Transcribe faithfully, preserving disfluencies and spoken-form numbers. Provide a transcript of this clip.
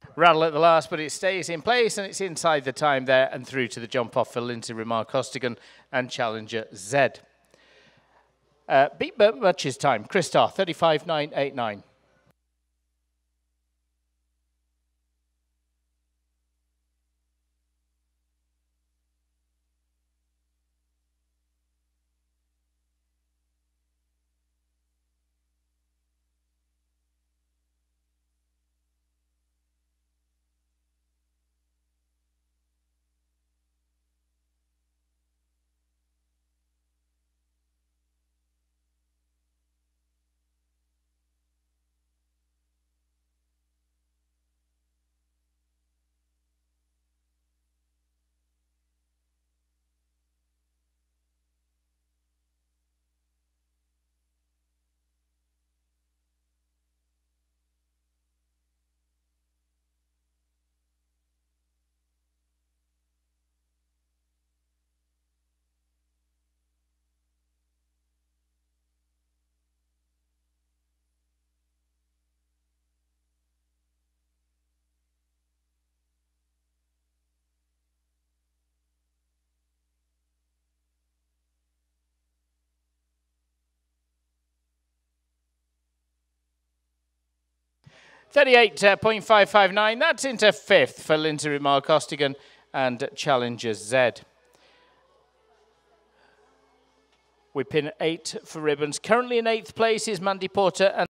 rattle at the last, but it stays in place and it's inside the time there and through to the jump off for Lindsay Remar Costigan and challenger Z. Uh, beat Much's time, Christar, thirty-five nine eighty-nine. thirty-eight point five five nine, that's into fifth for Lindsay Remar Costigan and challenger Z. We pin eight for ribbons. Currently in eighth place is Mandy Porter and